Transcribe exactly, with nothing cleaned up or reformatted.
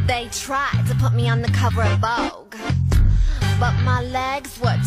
They tried to put me on the cover of Vogue, but my legs were